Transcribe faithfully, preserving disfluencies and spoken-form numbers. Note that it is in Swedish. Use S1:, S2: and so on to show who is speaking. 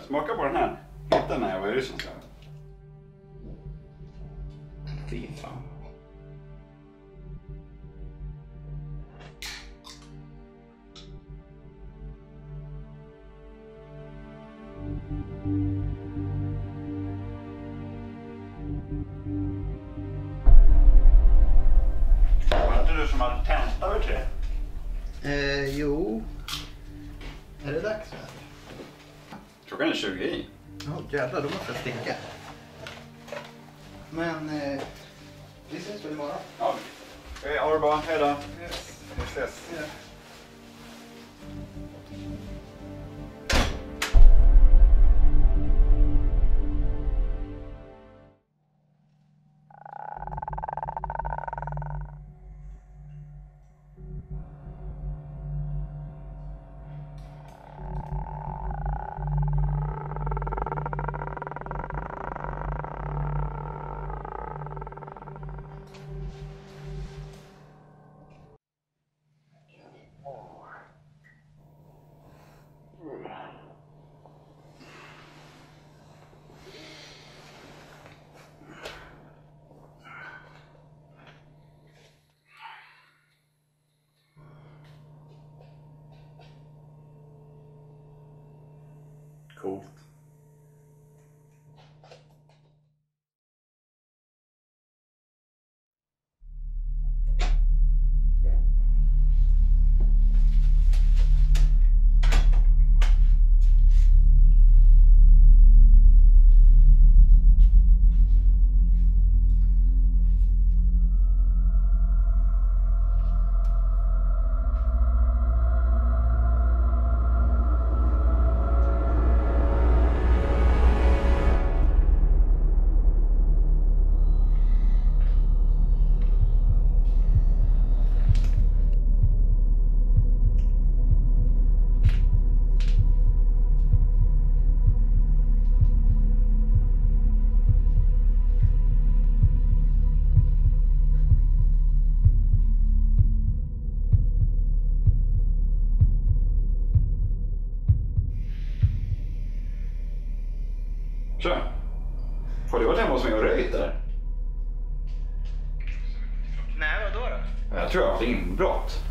S1: Smaka på den här. Hitta när jag var i Ryssland. Fy fan. Var inte du som hade tenta över tre?
S2: Eh, jo. Är det dags här?
S1: Klockan är tjugo i.
S2: Ja, oh, jävlar, då måste jag sticka. Men, eh, vi ses väl imorgon?
S1: Ja, vi har det bra. Hej då.
S2: Yes.
S1: Vi ses.
S2: Ja.
S1: Coolt. Tja. Har du varit hemma hos mig och röjt där?
S2: Nej, vadå då?
S1: Jag tror jag har haft inbrott.